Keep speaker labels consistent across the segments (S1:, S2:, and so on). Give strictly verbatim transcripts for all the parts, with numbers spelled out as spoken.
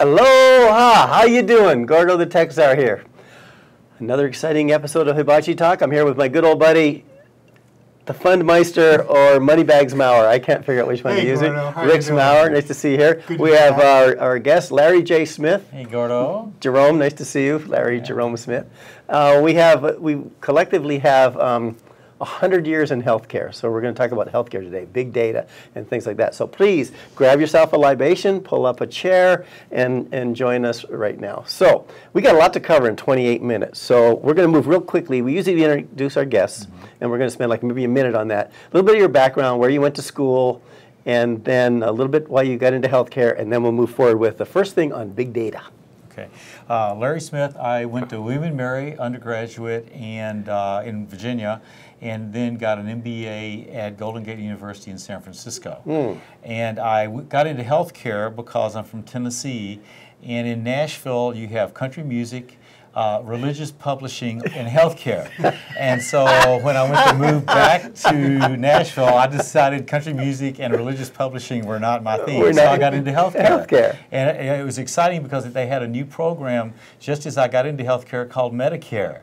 S1: Aloha! How you doing? Gordo the Tech Czar here. Another exciting episode of Hibachi Talk. I'm here with my good old buddy, the Fundmeister or Moneybags Maurer. I can't figure out which one
S2: hey,
S1: to use.
S2: Gordo.
S1: It. Rick's Maurer, nice to see you here.
S2: Good
S1: we
S2: to
S1: have
S2: back.
S1: our, our guest, Larry J. Smith.
S3: Hey, Gordo.
S1: Jerome, nice to see you. Larry
S3: yeah.
S1: Jerome Smith. Uh, we have, we collectively have um, one hundred years in healthcare. So we're going to talk about healthcare today, big data and things like that. So please grab yourself a libation, pull up a chair, and, and join us right now. So we got a lot to cover in twenty-eight minutes. So we're going to move real quickly. We usually introduce our guests, mm-hmm. and we're going to spend like maybe a minute on that. A little bit of your background, where you went to school, and then a little bit why you got into healthcare, and then we'll move forward with the first thing on big data.
S3: Okay. Uh, Larry Smith, I went to William and Mary undergraduate and uh, in Virginia, and then got an M B A at Golden Gate University in San Francisco. Mm. And I w got into healthcare because I'm from Tennessee, and in Nashville you have country music, uh, religious publishing, and healthcare. And so when I went to move back to Nashville, I decided country music and religious publishing were not my thing. So I got into healthcare.
S1: healthcare.
S3: And it, it was exciting because they had a new program just as I got into healthcare called Medicare.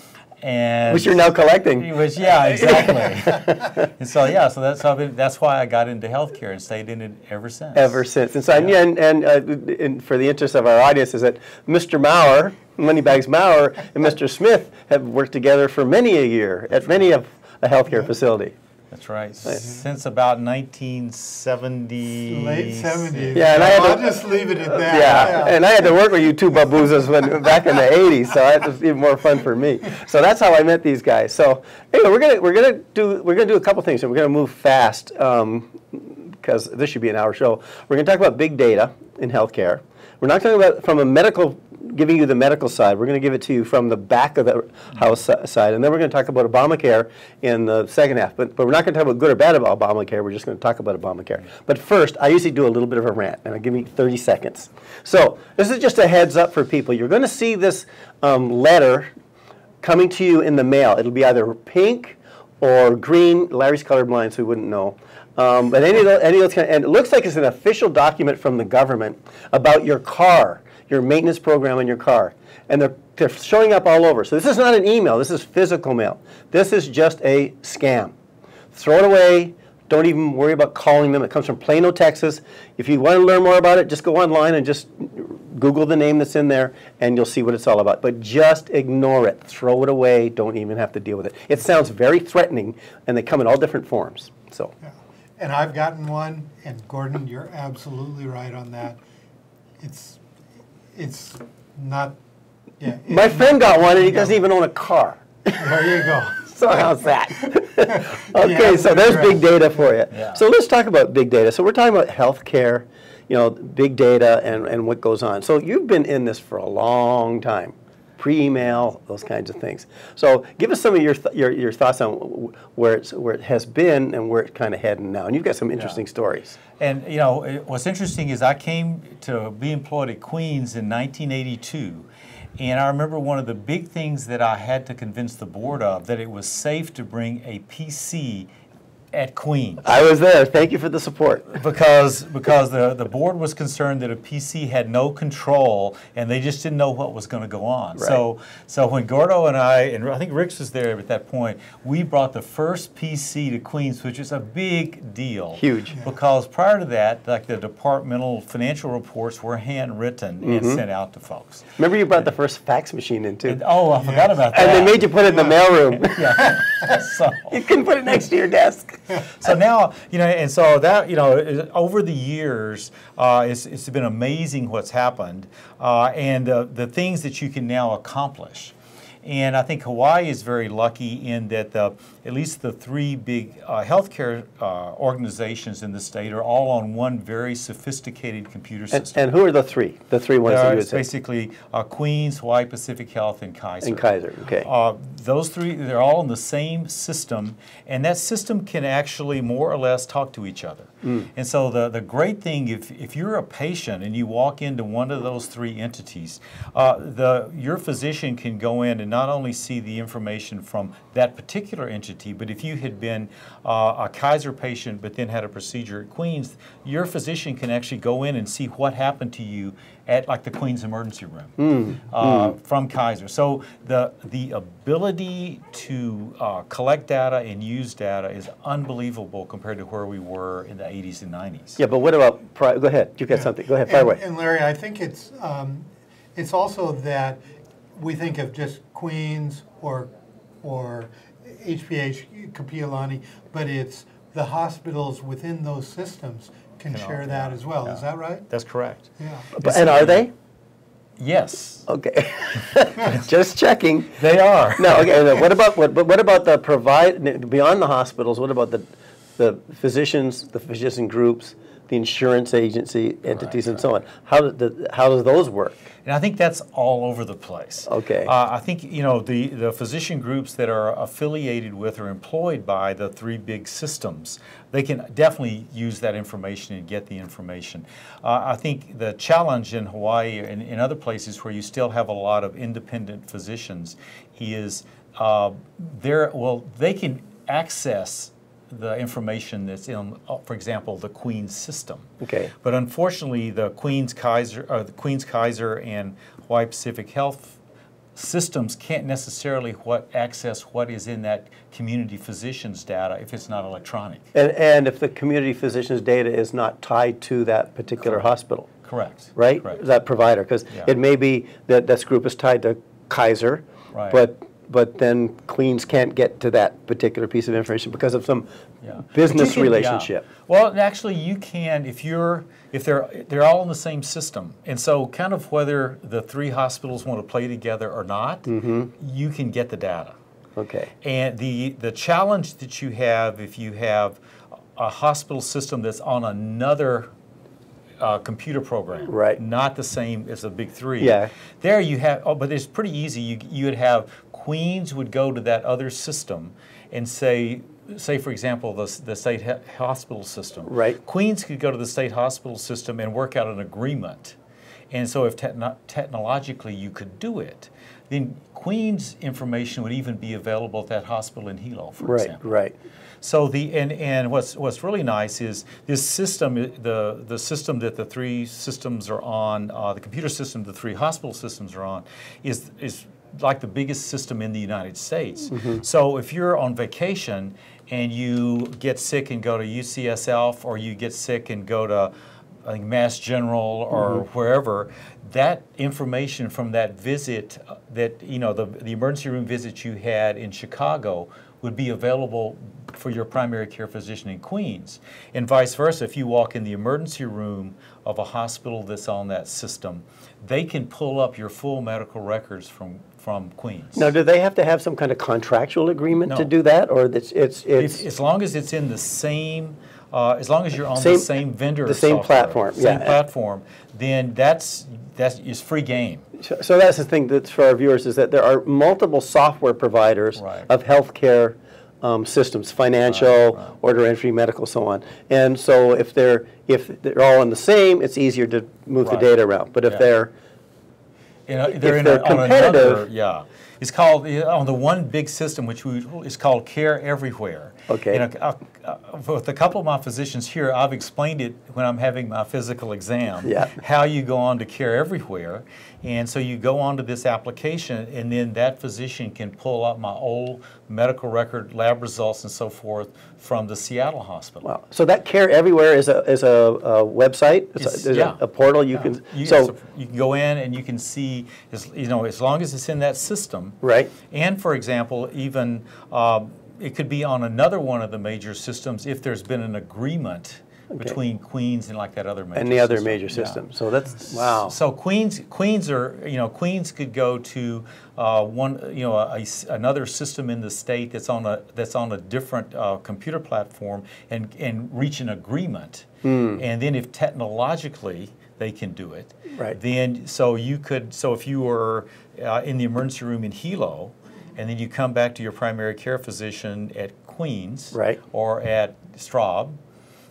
S3: And
S1: which you're now collecting.
S3: It was, yeah, exactly. And so, yeah, so that's how I've been, that's why I got into healthcare and stayed in it ever since.
S1: Ever since. And so, yeah. and, and, uh, and for the interest of our audience, is that Mister Maurer, Moneybags Maurer, and Mister Smith have worked together for many a year at many of a healthcare yeah. facility.
S3: That's right. Nice. Since about nineteen seventy.
S2: Late seventies.
S1: Yeah, and I had
S2: I'll
S1: to,
S2: just leave it at that.
S1: Yeah. yeah, and I had to work with you two baboozas when back in the eighties, so it was even more fun for me. So that's how I met these guys. So anyway, we're gonna we're gonna do we're gonna do a couple things, and we're gonna move fast because um, this should be an hour show. We're gonna talk about big data in healthcare. We're not talking about from a medical. Giving you the medical side. We're going to give it to you from the back of the house side, and then we're going to talk about Obamacare in the second half. But, but we're not going to talk about good or bad about Obamacare. We're just going to talk about Obamacare. But first, I usually do a little bit of a rant, and I'll give you thirty seconds. So this is just a heads up for people. You're going to see this um, letter coming to you in the mail. It'll be either pink or green. Larry's colorblind, so he wouldn't know. Um, but any of those, any of those kind of, and it looks like it's an official document from the government about your car, your maintenance program on your car. And they're, they're showing up all over. So this is not an email. This is physical mail. This is just a scam. Throw it away. Don't even worry about calling them. It comes from Plano, Texas. If you want to learn more about it, just go online and just Google the name that's in there, and you'll see what it's all about. But just ignore it. Throw it away. Don't even have to deal with it. It sounds very threatening, and they come in all different forms. So.
S2: Yeah. And I've gotten one, and Gordon, you're absolutely right on that. It's It's not, yeah.
S1: My friend got one, and he doesn't even own a car.
S2: There you go.
S1: So how's that? Okay, yeah, so there's big data for you.
S3: Yeah.
S1: So let's talk about big data. So we're talking about healthcare, you know, big data and, and what goes on. So you've been in this for a long time, pre-email, those kinds of things. So give us some of your th your, your thoughts on where it's where it has been and where it's kind of heading now. And you've got some interesting yeah. stories.
S3: And you know, it, what's interesting is I came to be employed at Queens in nineteen eighty-two, and I remember one of the big things that I had to convince the board of, that it was safe to bring a P C at Queens.
S1: I was there. Thank you for the support.
S3: Because because the, the board was concerned that a P C had no control, and they just didn't know what was going to go on.
S1: Right.
S3: So so when Gordo and I, and I think Rick's was there at that point, we brought the first P C to Queens, which is a big deal.
S1: Huge.
S3: Yeah. Because prior to that, like the departmental financial reports were handwritten mm-hmm. and sent out to folks.
S1: Remember you brought the first fax machine in too.
S3: And, oh, I forgot about that.
S1: And they made you put it in the mailroom.
S3: Yeah. So
S1: you couldn't put it next to your desk.
S3: So now, you know, and so that, you know, over the years, uh, it's, it's been amazing what's happened uh, and uh, the things that you can now accomplish. And I think Hawaii is very lucky in that the, at least the three big uh, healthcare uh, organizations in the state are all on one very sophisticated computer system.
S1: And, and who are the three? The three ones that you would say?
S3: Basically uh, Queens, Hawaii Pacific Health, and Kaiser.
S1: And Kaiser, okay.
S3: Uh, those three, they're all in the same system, and that system can actually more or less talk to each other. Mm. And so the, the great thing, if, if you're a patient and you walk into one of those three entities, uh, the, your physician can go in and not only see the information from that particular entity, but if you had been uh, a Kaiser patient but then had a procedure at Queens, your physician can actually go in and see what happened to you at like the Queens emergency room mm, uh, mm. from Kaiser. So the the ability to uh, collect data and use data is unbelievable compared to where we were in the eighties and nineties.
S1: Yeah, but what about, pri go ahead, you got yeah. something, go ahead, fire
S2: and,
S1: away.
S2: And Larry, I think it's, um, it's also that we think of just Queens or, or H P H, Kapi'olani, but it's the hospitals within those systems can you know, share that
S3: yeah,
S2: as well.
S3: Yeah.
S2: Is that right?
S3: That's correct.
S2: Yeah.
S1: But, and are they?
S3: Yes.
S1: Okay. Just checking.
S3: They are.
S1: No. Okay. No, what about what? But what about the provide beyond the hospitals? What about the the physicians, the physician groups, the insurance agency entities, right, and right. so on? How do the, how does those work?
S3: And I think that's all over the place.
S1: Okay.
S3: Uh, I think you know the the physician groups that are affiliated with or employed by the three big systems, they can definitely use that information and get the information. Uh, I think the challenge in Hawaii and in other places where you still have a lot of independent physicians is uh, they're well they can access the information that's in, for example, the Queens system.
S1: Okay.
S3: But unfortunately, the Queens Kaiser, or the Queens Kaiser and Hawaii Pacific Health systems can't necessarily what access what is in that community physician's data if it's not electronic.
S1: And and if the community physician's data is not tied to that particular
S3: Correct.
S1: hospital.
S3: Correct.
S1: Right.
S3: Correct.
S1: That provider, because
S3: yeah.
S1: it may be that this group is tied to Kaiser,
S3: right.
S1: but. But then Queens can't get to that particular piece of information because of some yeah. business
S3: can,
S1: relationship.
S3: Yeah. Well, actually, you can if you're if they're they're all in the same system, and so kind of whether the three hospitals want to play together or not, mm-hmm. you can get the data.
S1: Okay.
S3: And the the challenge that you have if you have a hospital system that's on another Uh, computer program,
S1: right?
S3: Not the same as the big three.
S1: Yeah.
S3: There you have, oh, but it's pretty easy. You you would have Queens would go to that other system and say, say for example, the the state he hospital system.
S1: Right.
S3: Queens could go to the state hospital system and work out an agreement, and so if techno technologically you could do it, then Queens information would even be available at that hospital in Hilo, for
S1: right,
S3: example.
S1: Right.
S3: So the and and what's what's really nice is this system, the the system that the three systems are on, uh, the computer system the three hospital systems are on, is is like the biggest system in the United States. Mm-hmm. So if you're on vacation and you get sick and go to U C S F, or you get sick and go to I think Mass General or mm-hmm. wherever, that information from that visit, uh, that you know the the emergency room visit you had in Chicago, would be available for your primary care physician in Queens. And vice versa, if you walk in the emergency room of a hospital that's on that system, they can pull up your full medical records from, from Queens.
S1: Now, do they have to have some kind of contractual agreement
S3: no.
S1: to do that, or it's it's, it's
S3: if, as long as it's in the same, uh, as long as you're on
S1: same,
S3: the same vendor,
S1: the same
S3: software,
S1: platform,
S3: same
S1: yeah.
S3: platform, then that's that's is free game.
S1: So, so that's the thing that's for our viewers, is that there are multiple software providers
S3: right.
S1: of healthcare um, systems, financial,
S3: right, right.
S1: order entry, medical, so on. And so if they're if they're all in the same, it's easier to move
S3: right.
S1: the data around. But if
S3: yeah.
S1: they're
S3: You know, they're
S1: if
S3: in
S1: they're
S3: a, on
S1: competitive,
S3: another, yeah. It's called, on the one big system, which we, is called Care Everywhere.
S1: Okay.
S3: You know, uh, uh, with a couple of my physicians here, I've explained it when I'm having my physical exam,
S1: yeah.
S3: how you go on to Care Everywhere. And so you go onto this application, and then that physician can pull up my old medical record, lab results, and so forth from the Seattle hospital.
S1: Wow. So that Care Everywhere is a is a, a website. It's
S3: it's,
S1: a, there's
S3: yeah.
S1: a, a portal you
S3: yeah.
S1: can.
S3: You,
S1: so,
S3: so you can go in and you can see, as, you know, as long as it's in that system.
S1: Right.
S3: And for example, even um, it could be on another one of the major systems if there's been an agreement okay. between Queens and like that other major
S1: and the other
S3: system.
S1: major
S3: yeah.
S1: system. So that's wow.
S3: So Queens, Queens are you know Queens could go to uh, one you know a, a, another system in the state that's on a that's on a different uh, computer platform and and reach an agreement. Mm. And then if technologically they can do it,
S1: right.
S3: then so you could so if you were uh, in the emergency room in Hilo, and then you come back to your primary care physician at Queens
S1: right.
S3: or at Straub,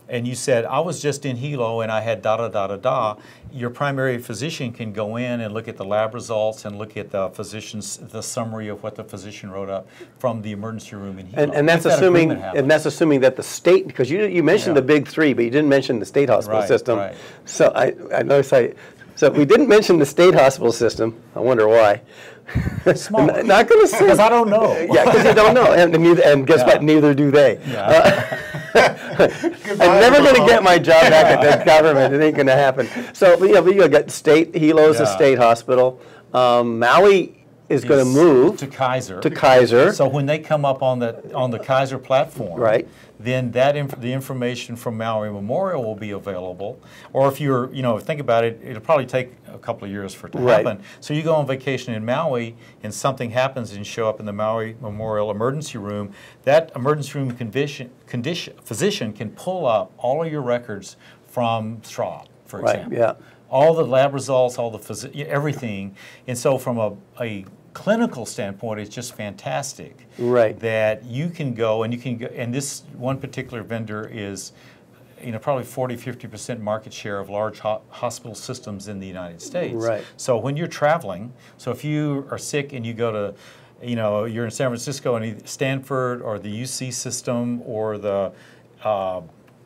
S3: and you said, I was just in Hilo and I had da da da da da, your primary physician can go in and look at the lab results and look at the physician's, the summary of what the physician wrote up from the emergency room in Hilo.
S1: And, and that's
S3: that
S1: assuming,
S3: happens.
S1: and that's assuming that the state, because you you mentioned
S3: Yeah.
S1: the big three, but you didn't mention the state hospital
S3: Right,
S1: system.
S3: right.
S1: So I, I noticed I, so we didn't mention the state hospital system. I wonder why.
S3: Smart.
S1: N- Not going to say.
S3: Because I don't know.
S1: Yeah, because you don't know, and, and, neither, and guess
S3: Yeah.
S1: what? Neither do they.
S3: Yeah.
S1: Uh, I'm never going to get my job back at the government. It ain't going to happen. So, you know, we got state. Hilo's a
S3: Yeah.
S1: state hospital. Um, Maui is going to move
S3: to Kaiser.
S1: to Kaiser.
S3: So when they come up on the on the Kaiser platform,
S1: Right.
S3: then that inf the information from Maui Memorial will be available. Or if you're, you know, think about it, it'll probably take a couple of years for it to
S1: Right.
S3: happen. So you go on vacation in Maui and something happens and you show up in the Maui Memorial emergency room, that emergency room condition, condition, physician can pull up all of your records from Straub, for
S1: Right,
S3: example.
S1: yeah.
S3: All the lab results, all the physi everything. And so from a, a clinical standpoint, it's just fantastic.
S1: Right.
S3: That you can go and you can go, and this one particular vendor is, you know, probably forty, fifty percent market share of large ho hospital systems in the United States.
S1: Right.
S3: So when you're traveling, so if you are sick and you go to, you know, you're in San Francisco and either Stanford or the U C system or the, uh,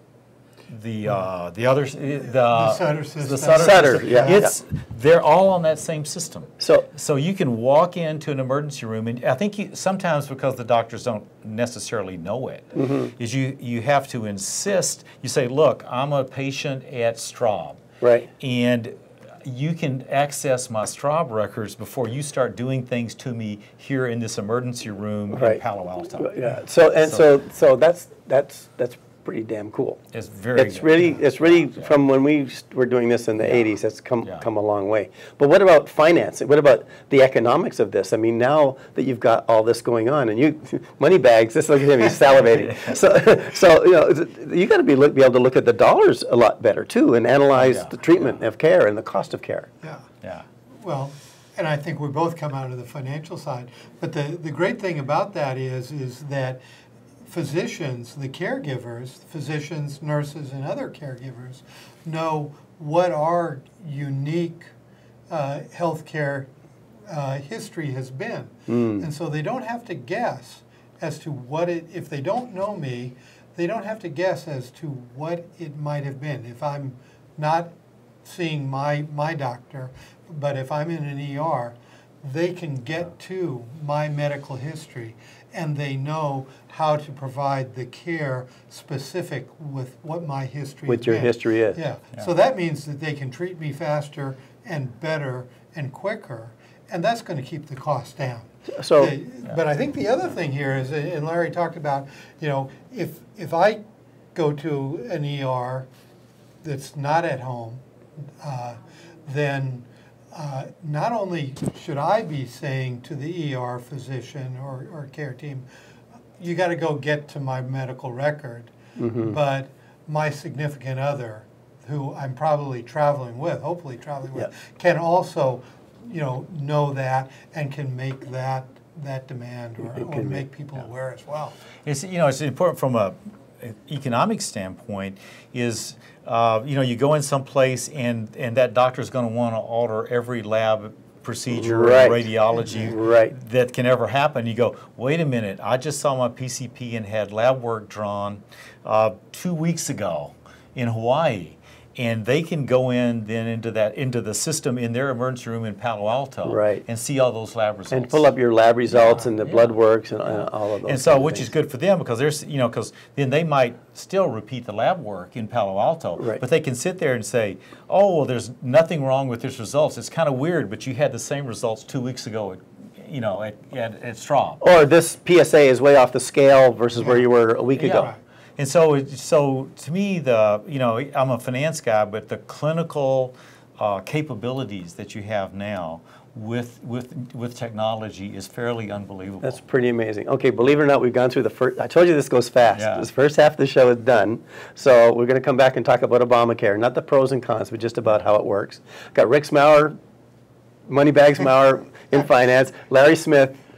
S3: the uh, the other the,
S2: The Sutter system.
S3: the Sutter,
S1: Sutter,
S3: system.
S1: yeah.
S3: It's they're all on that same system.
S1: So,
S3: So you can walk into an emergency room, and I think you, sometimes because the doctors don't necessarily know it,
S1: Mm-hmm.
S3: is you you have to insist. You say, "Look, I'm a patient at Straub,
S1: right.
S3: and you can access my Straub records before you start doing things to me here in this emergency room
S1: Right.
S3: in Palo Alto."
S1: Yeah. So and so so that's that's that's pretty damn cool.
S3: It's very.
S1: It's
S3: good.
S1: really, it's really
S3: Yeah.
S1: from when we st- were doing this in the eighties. It's come
S3: Yeah.
S1: come a long way. But what about finance? What about the economics of this? I mean, now that you've got all this going on, and you money bags. Just look at him; he's salivating. So, so you know, you got to be look, be able to look at the dollars a lot better too, and analyze
S3: Yeah.
S1: the treatment of care and the cost of care.
S2: Yeah.
S3: Yeah.
S2: Well, and I think we both come out of the financial side. But the, the great thing about that is, is that physicians, the caregivers, physicians, nurses, and other caregivers know what our unique uh, healthcare uh, history has been.
S1: Mm.
S2: And so they don't have to guess as to what it, if they don't know me, they don't have to guess as to what it might have been. If I'm not seeing my, my doctor, but if I'm in an E R, they can get to my medical history and they know how to provide the care specific with what my history
S1: With
S2: has
S1: your
S2: been.
S1: history is.
S2: Yeah.
S3: Yeah.
S2: So that means that they can treat me faster and better and quicker, and that's going to keep the cost down.
S1: So,
S2: The- But I think the other thing here is, and Larry talked about, you know, if, if I go to an E R that's not at home, uh, then uh, not only should I be saying to the E R physician or, or care team, you got to go get to my medical record,
S1: mhm.
S2: but my significant other, who I'm probably traveling with, hopefully traveling with,
S1: Yeah.
S2: can also, you know, know that and can make that that demand or,
S1: It
S2: or
S1: can be,
S2: make people aware as well.
S3: It's, you know, it's important from a an economic standpoint is, uh, you know, you go in someplace and, and that doctor's going to want to alter every lab procedure
S1: Right.
S3: and radiology
S1: Right.
S3: that can ever happen. You go, wait a minute, I just saw my P C P and had lab work drawn uh, two weeks ago in Hawaii. And they can go in then into that into the system in their emergency room in Palo Alto,
S1: Right.
S3: and see all those lab results
S1: and pull up your lab results and the
S3: Yeah.
S1: blood works and uh, all of those.
S3: and so,
S1: kind of
S3: which
S1: things.
S3: is good for them because there's, you know, because then they might still repeat the lab work in Palo Alto,
S1: Right.
S3: but they can sit there and say, oh, well, there's nothing wrong with this results. It's kind of weird, but you had the same results two weeks ago, at, you know, at, at, at Straub.
S1: Or this P S A is way off the scale versus where you were a week
S3: Yeah.
S1: ago.
S3: And so, it- so to me, the you know, I'm a finance guy, but the clinical uh, capabilities that you have now with with with technology is fairly unbelievable.
S1: That's pretty amazing. Okay, believe it or not, we've gone through the first, I told you this goes fast.
S3: Yeah.
S1: This first half of the show is done. So we're going to come back and talk about Obamacare, not the pros and cons, but just about how it works. Got Rick Smauer, Moneybags Maurer in finance, Larry Smith,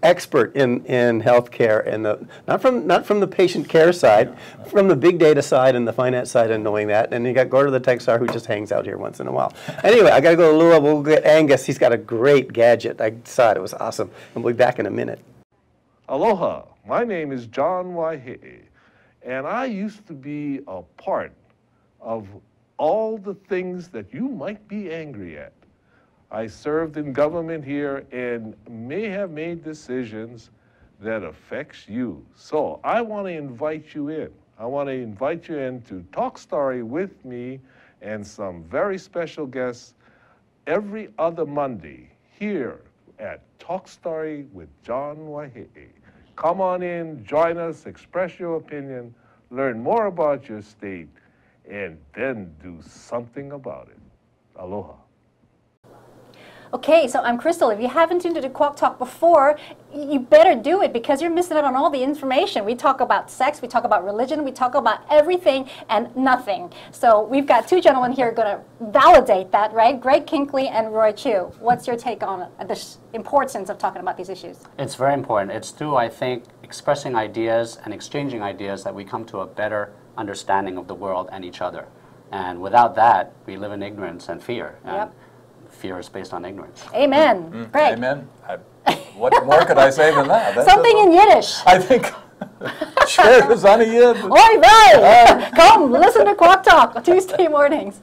S1: expert in, in healthcare, and the not from not from the patient care side, yeah. from the big data side and the finance side, and knowing that. And you got Gordon the Texar, who just hangs out here once in a while. Anyway, I got to go to Louisville. We'll get Angus. He's got a great gadget. I saw it. It was awesome. And we'll be back in a minute.
S4: Aloha. My name is John Waihe'e, and I used to be a part of all the things that you might be angry at. I served in government here and may have made decisions that affects you. So I want to invite you in. I want to invite you in to Talk Story with me and some very special guests every other Monday here at Talk Story with John Waihe'e. Come on in, join us, express your opinion, learn more about your state, and then do something about it. Aloha.
S5: Okay, so I'm Crystal. If you haven't tuned into Quack Talk before, you better do it because you're missing out on all the information. We talk about sex, we talk about religion, we talk about everything and nothing. So we've got two gentlemen here going to validate that, right? Greg Kinkley and Roy Chu. What's your take on the importance of talking about these issues?
S6: It's very important. It's through, I think, expressing ideas and exchanging ideas that we come to a better understanding of the world and each other. And without that, we live in ignorance and fear. And
S5: yep.
S6: fear is based on ignorance.
S5: Amen.
S7: Mm,
S5: Greg.
S7: Amen. I, what more could I say than that? That's
S5: Something in Yiddish.
S7: I think. Cheers on a yid.
S5: Oi, vey! Come, listen to Quack Talk Tuesday mornings.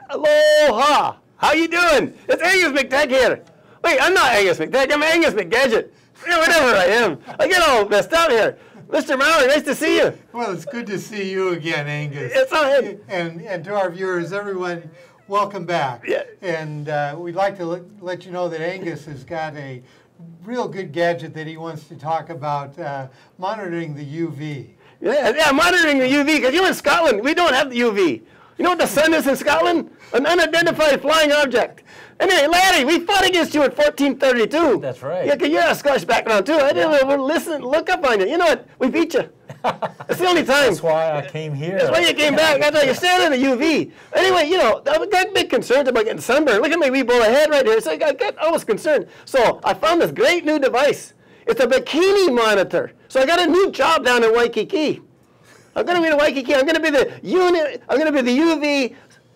S1: Aloha! How you doing? It's Angus McTech here. Wait, I'm not Angus McTech. I'm Angus McGadget. Yeah, whatever I am. I get all messed up here. Mister Maurer, nice to see you.
S2: Well, it's good to see you again, Angus.
S1: It's all right.
S2: And, and to our viewers, everyone, welcome back.
S1: Yeah.
S2: And uh, we'd like to let, let you know that Angus has got a real good gadget that he wants to talk about, uh, monitoring the U V.
S1: Yeah, yeah, monitoring the U V, because you're in Scotland. We don't have the U V. You know what the sun is in Scotland? An unidentified flying object. Anyway, Larry, we fought against you at fourteen thirty-two.
S3: That's right.
S1: Yeah, 'cause you're a Scottish background, too. I didn't ever listen, look up on you. You know what? We beat you. It's the only time.
S3: That's why I came here.
S1: That's why you came back. That's why you're standing in the U V. Anyway, you know, I've got big concerns about getting sunburned. Look at my wee bowl of head right here. So I got, got almost concerned. So I found this great new device. It's a bikini monitor. So I got a new job down in Waikiki. I'm going to be in Waikiki. I'm going to be the unit. I'm going to be the U V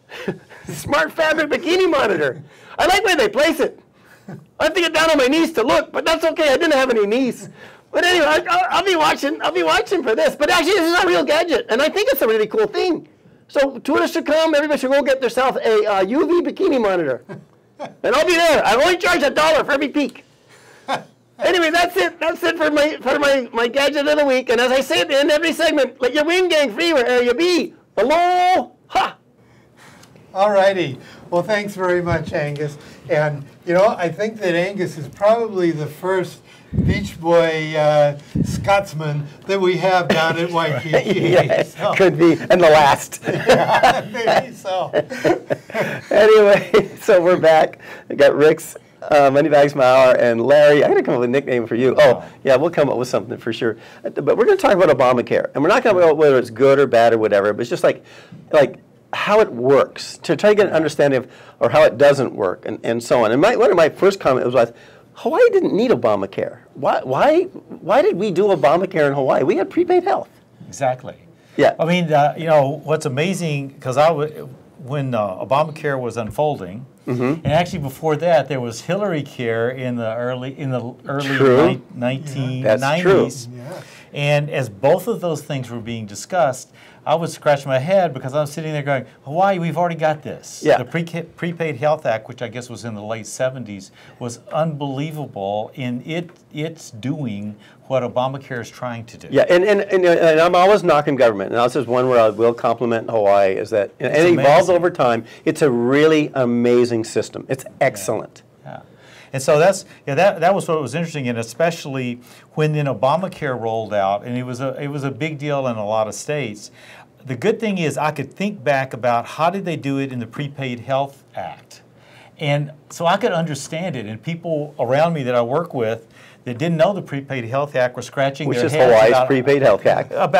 S1: smart fabric bikini monitor. I like where they place it. I have to get down on my knees to look, but that's okay. I didn't have any knees. But anyway, I, I'll, I'll be watching. I'll be watching for this. But actually, this is a real gadget, and I think it's a really cool thing. So tourists should come. Everybody should go get themselves a uh, U V bikini monitor, and I'll be there. I only charge a dollar for every peek. Anyway, that's it. That's it for my for my my gadget of the week. And as I say at the end of every segment, let your wing gang free wherever you be. Aloha.
S2: All righty. Well, thanks very much, Angus. And, you know, I think that Angus is probably the first Beach Boy uh, Scotsman that we have down at Waikiki.
S1: Yeah,
S2: so.
S1: Could be. And the last.
S2: Yeah, maybe so.
S1: Anyway, so we're back. We got Rick's uh, Moneybags Maurer and Larry. I got to come up with a nickname for you. Oh, yeah, we'll come up with something for sure. But we're going to talk about Obamacare. And we're not going to talk about whether it's good or bad or whatever, but it's just like, like, how it works, to try to get an understanding of or how it doesn't work, and, and so on. And my, one of my first comments was, Hawaii didn't need Obamacare. Why, why, why did we do Obamacare in Hawaii? We had prepaid health.
S3: Exactly.
S1: Yeah.
S3: I mean, uh, you know, what's amazing, because I w when uh, Obamacare was unfolding, mm-hmm. and actually before that, there was Hillary Care in the early in the early nineteen nineties.
S1: Yeah.
S2: Yeah.
S3: And as both of those things were being discussed, I would scratch my head because I was sitting there going, Hawaii, we've already got this.
S1: Yeah.
S3: The pre Prepaid Health Act, which I guess was in the late seventies, was unbelievable in it it's doing what Obamacare is trying to do.
S1: Yeah, and, and, and, and I'm always knocking government, and this is one where I will compliment Hawaii, is that, and it evolves over time, it's a really amazing system. It's excellent.
S3: Yeah. Yeah. And so that's yeah that that was what was interesting, and especially when then Obamacare rolled out, and it was a it was a big deal in a lot of states. The good thing is I could think back about how did they do it in the Prepaid Health Act, and so I could understand it. And people around me that I work with that didn't know the Prepaid Health Act were scratching
S1: Which
S3: their
S1: is
S3: heads
S1: Hawaii's
S3: about,
S1: Prepaid Health Act.
S3: about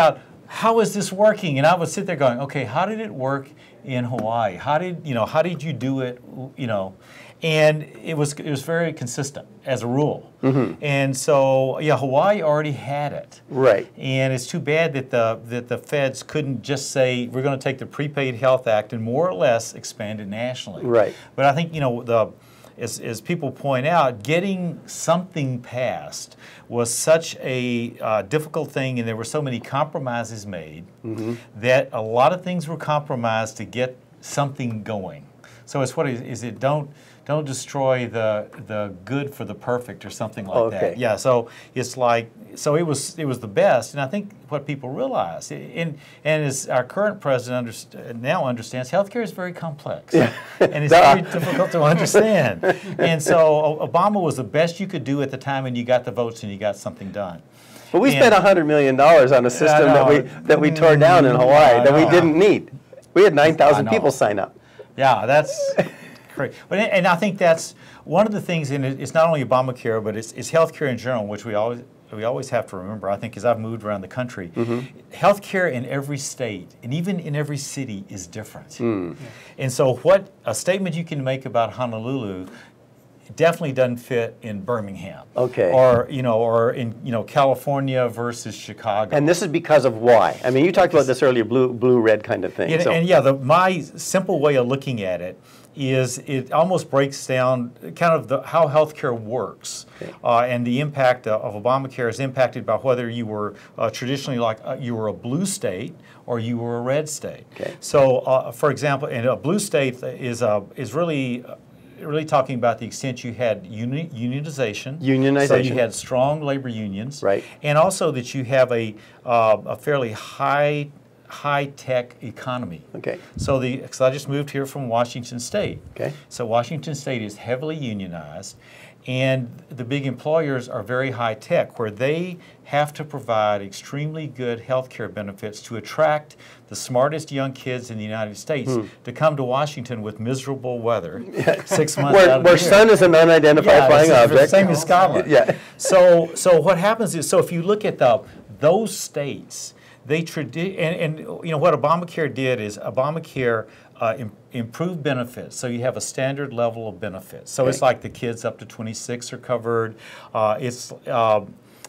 S3: how is this working? And I would sit there going, okay, how did it work in Hawaii? How did, you know, how did you do it, you know? And it was it was very consistent as a rule. Mm-hmm. And so, yeah, Hawaii already had it.
S1: Right.
S3: And it's too bad that the that the feds couldn't just say, we're going to take the Prepaid Health Act and more or less expand it nationally.
S1: Right.
S3: But I think, you know, the as, as people point out, getting something passed was such a uh, difficult thing, and there were so many compromises made mm-hmm. that a lot of things were compromised to get something going. So it's what is, is it don't don't destroy the the good for the perfect or something like
S1: okay.
S3: that. Yeah. So it's like so it was it was the best, and I think what people realize, and and as our current president underst now understands, healthcare is very complex, yeah. and it's very difficult to understand. And so Obama was the best you could do at the time, and you got the votes, and you got something done.
S1: But we
S3: and,
S1: spent a hundred million dollars on a system that we that we tore down in Hawaii that we didn't need. We had nine thousand people sign up.
S3: Yeah, that's great. But and I think that's one of the things, and it's not only Obamacare, but it's, it's healthcare in general, which we always we always have to remember. I think as I've moved around the country, mm-hmm. healthcare in every state and even in every city is different. Mm. And so, what a statement you can make about Honolulu definitely doesn't fit in Birmingham.
S1: Okay.
S3: Or you know, or in you know California versus Chicago.
S1: And this is because of why? I mean, you talked about this earlier, blue, blue, red kind of thing.
S3: And,
S1: so.
S3: and yeah, the, my simple way of looking at it is it almost breaks down kind of the, how healthcare works, okay. uh, and the impact of Obamacare is impacted by whether you were uh, traditionally like uh, you were a blue state or you were a red state.
S1: Okay.
S3: So, uh, for example, and a blue state is uh, is really. Uh, really talking about the extent you had uni unionization.
S1: Unionization.
S3: So you had strong labor unions.
S1: Right.
S3: And also that you have a, uh, a fairly high, high-tech economy.
S1: Okay.
S3: So the, because I just moved here from Washington State.
S1: Okay.
S3: So Washington State is heavily unionized, and the big employers are very high-tech, where they have to provide extremely good health care benefits to attract the smartest young kids in the United States hmm. to come to Washington with miserable weather six months
S1: where,
S3: out of
S1: where
S3: the year.
S1: sun is an unidentified
S3: yeah,
S1: flying object.
S3: Same as Scotland.
S1: Yeah.
S3: So, so what happens is, so if you look at the those states, they tradi- and, and you know what Obamacare did is Obamacare uh, im improved benefits. So you have a standard level of benefits. So okay. it's like the kids up to twenty-six are covered. Uh, it's uh,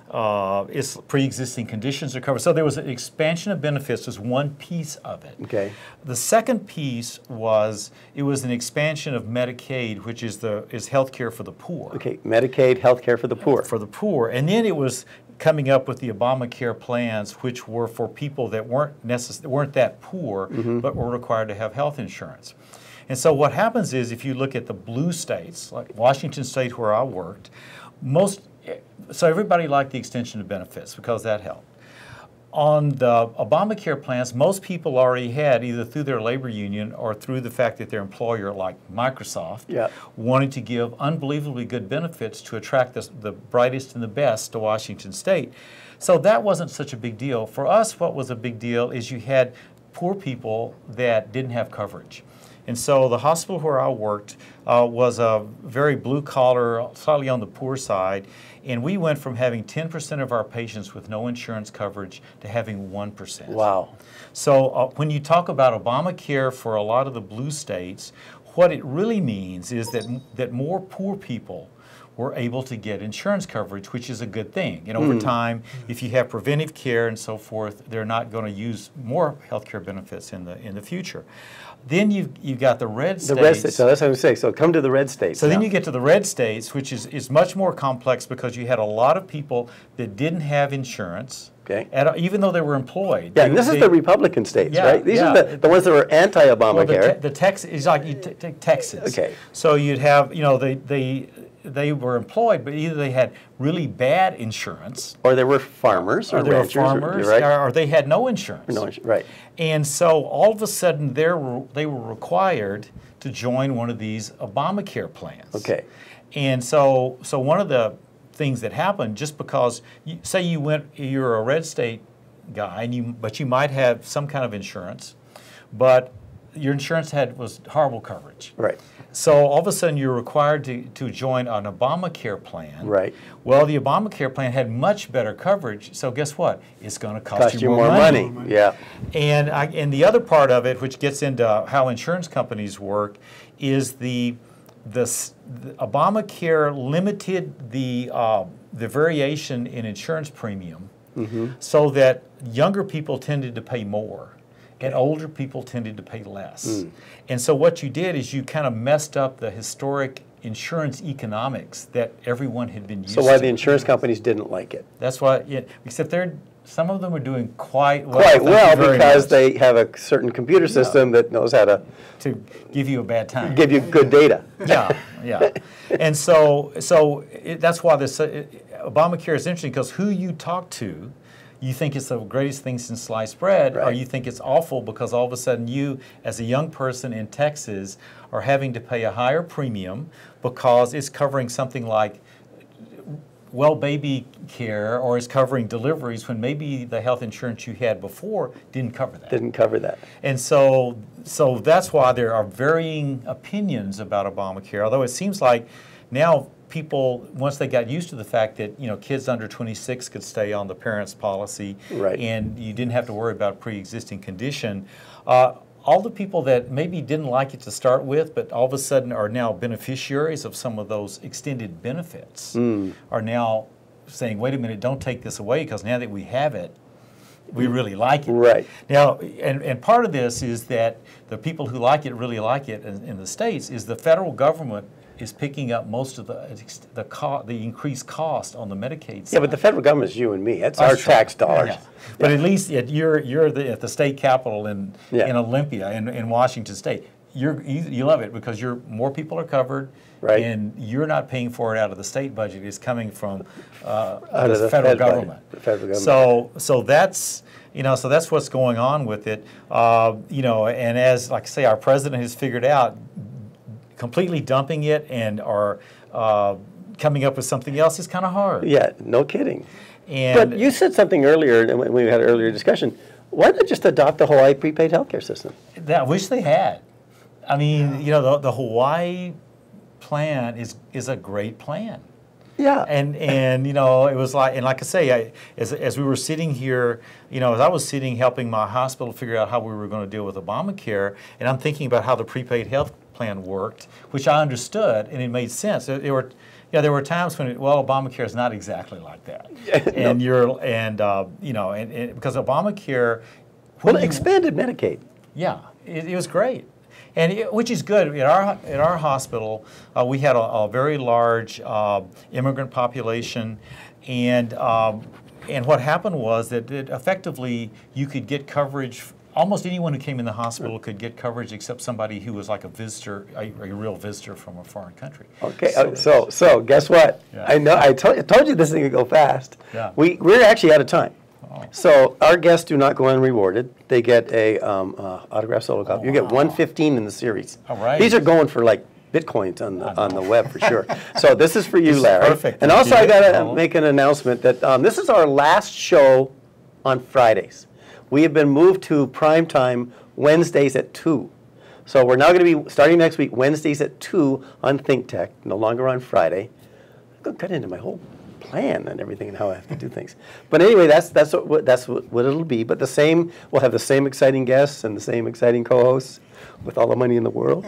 S3: Uh, its pre-existing conditions are covered. So there was an expansion of benefits was one piece of it.
S1: Okay.
S3: The second piece was it was an expansion of Medicaid, which is the is health care for the poor.
S1: Okay, Medicaid, health care for the poor.
S3: For the poor. And then it was coming up with the Obamacare plans, which were for people that weren't necess weren't that poor, mm-hmm. but were required to have health insurance. And so what happens is if you look at the blue states, like Washington State where I worked, most So everybody liked the extension of benefits because that helped. On the Obamacare plans, most people already had, either through their labor union or through the fact that their employer, like Microsoft,
S1: yeah.
S3: wanted to give unbelievably good benefits to attract the, the brightest and the best to Washington State. So that wasn't such a big deal. For us, what was a big deal is you had poor people that didn't have coverage. And so the hospital where I worked uh, was a very blue-collar, slightly on the poor side, and we went from having ten percent of our patients with no insurance coverage to having one percent.
S1: Wow.
S3: So uh, when you talk about Obamacare for a lot of the blue states, what it really means is that, that more poor people were able to get insurance coverage, which is a good thing. And over mm. time, if you have preventive care and so forth, they're not going to use more health care benefits in the in the future. Then you've, you've got the red states.
S1: The red states, so that's what I'm saying. So come to the red states.
S3: So
S1: now.
S3: then you get to the red states, which is, is much more complex because you had a lot of people that didn't have insurance,
S1: okay.
S3: at, even though they were employed.
S1: Yeah,
S3: they,
S1: and this
S3: they,
S1: is the Republican states,
S3: yeah,
S1: right? These
S3: yeah.
S1: are the, the ones that were anti-Obamacare.
S3: Well, the, te the Texas, it's like you take Texas.
S1: Okay.
S3: So you'd have, you know, they, they, they were employed, but either they had really bad insurance,
S1: or they were farmers, or,
S3: or they
S1: ranchers,
S3: were farmers,
S1: or, right?
S3: or, or they had no insurance.
S1: No insurance, right?
S3: And so all of a sudden, they were they were required to join one of these Obamacare plans.
S1: Okay.
S3: And so so one of the things that happened, just because you, say you went, you're a red state guy, and you but you might have some kind of insurance, but your insurance had was horrible coverage.
S1: Right.
S3: So all of a sudden you're required to, to join an Obamacare plan.
S1: Right.
S3: Well, the Obamacare plan had much better coverage, so guess what? It's going to cost,
S1: Cost you more money. money. Yeah.
S3: And, I, and the other part of it, which gets into how insurance companies work, is the, the, the Obamacare limited the, uh, the variation in insurance premium mm-hmm. so that younger people tended to pay more. And older people tended to pay less. Mm. And so what you did is you kind of messed up the historic insurance economics that everyone had been used to.
S1: So why the insurance companies didn't like it?
S3: That's why, yeah, except they're, some of them are doing quite well.
S1: Quite well because much. They have a certain computer system yeah. that knows how to...
S3: To give you a bad time.
S1: Give you good data.
S3: Yeah, yeah. And so, so it, that's why this, uh, Obamacare is interesting because who you talk to, you think it's the greatest thing since sliced bread, right. or you think it's awful because all of a sudden you, as a young person in Texas, are having to pay a higher premium because it's covering something like well baby care or is covering deliveries when maybe the health insurance you had before didn't cover that.
S1: Didn't cover that.
S3: And so, so that's why there are varying opinions about Obamacare, although it seems like now people, once they got used to the fact that, you know, kids under twenty-six could stay on the parents' policy,
S1: right.
S3: and you didn't have to worry about pre-existing condition, uh, all the people that maybe didn't like it to start with, but all of a sudden are now beneficiaries of some of those extended benefits, mm. are now saying, wait a minute, don't take this away, because now that we have it, we really like it.
S1: Right.
S3: Now, and, and part of this is that the people who like it really like it in, in the States is the federal government is picking up most of the the, co the increased cost on the Medicaid side.
S1: Yeah, but the federal government is you and me. That's, That's our true. tax dollars.
S3: Yeah. Yeah. But at least at you're you're the, at the state capitol in
S1: yeah.
S3: in Olympia in, in Washington State. You're you, you love it because you're more people are covered,
S1: right.
S3: and you're not paying for it out of the state budget. It's coming from uh,
S1: out
S3: the,
S1: of the
S3: federal
S1: Fed
S3: government.
S1: The federal government.
S3: So so that's. You know, so that's what's going on with it. Uh, you know, and as like I say, our president has figured out, completely dumping it and are uh, coming up with something else is kind of hard.
S1: Yeah, no kidding.
S3: And
S1: but you said something earlier when we had an earlier discussion. Why not just adopt the Hawaii prepaid healthcare system?
S3: That, I wish they had. I mean, yeah. you know, the, the Hawaii plan is is a great plan.
S1: Yeah.
S3: And, and you know, it was like, and like I say, I, as, as we were sitting here, you know, as I was sitting helping my hospital figure out how we were going to deal with Obamacare, and I'm thinking about how the prepaid health plan worked, which I understood, and it made sense. There, there were, you know, there were times when, it, well, Obamacare is not exactly like that. And
S1: no.
S3: you're, and, uh, you know, and, and because Obamacare.
S1: Well, it expanded Medicaid.
S3: Yeah, it, it was great. And it, which is good. At our, at our hospital, uh, we had a, a very large uh, immigrant population, and, um, and what happened was that it effectively you could get coverage. Almost anyone who came in the hospital could get coverage except somebody who was like a visitor, a, a real visitor from a foreign country.
S1: Okay, so, uh, so, so guess what?
S3: Yeah.
S1: I know, I, to, I told you this thing would go fast.
S3: Yeah.
S1: We, we're actually out of time.
S3: Oh.
S1: So our guests do not go unrewarded. They get a um, uh, autographed solo copy.
S3: Oh,
S1: you get
S3: wow.
S1: one fifteen in the series.
S3: All right.
S1: These are going for like Bitcoins on the on the web for sure. So this is for you,
S3: This is
S1: Larry.
S3: perfect.
S1: And
S3: Thank
S1: also
S3: you.
S1: I got to
S3: Oh.
S1: make an announcement that um, this is our last show on Fridays. We have been moved to prime time Wednesdays at two. So we're now going to be starting next week Wednesdays at two on ThinkTech, no longer on Friday. I'm going to cut into my whole plan and everything and how I have to do things. But anyway, that's that's what that's what, what it'll be. But the same, we'll have the same exciting guests and the same exciting co-hosts with all the money in the world.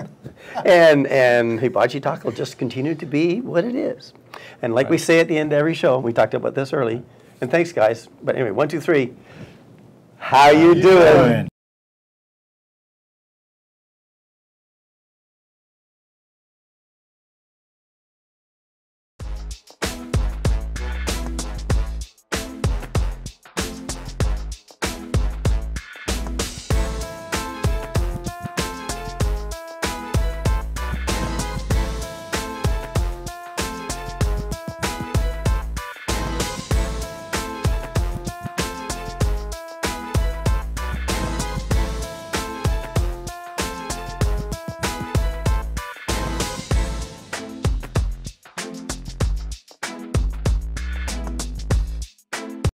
S1: and and Hibachi Talk will just continue to be what it is. And like right. we say at the end of every show, we talked about this early. And thanks, guys. But anyway, one, two, three. How, how you, you doing? doing?